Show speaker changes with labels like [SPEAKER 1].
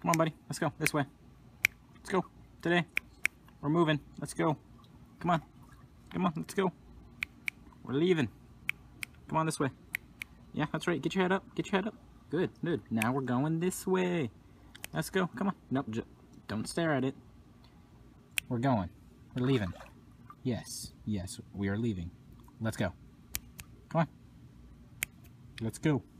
[SPEAKER 1] Come on, buddy. Let's go. This way. Let's go. Today. We're moving. Let's go. Come on. Come on. Let's go. We're leaving. Come on this way. Yeah, that's right. Get your head up. Get your head up. Good. Good. Now we're going this way. Let's go. Come on. Nope. Don't stare at it. We're going. We're leaving. Yes. Yes. We are leaving. Let's go. Come on. Let's go.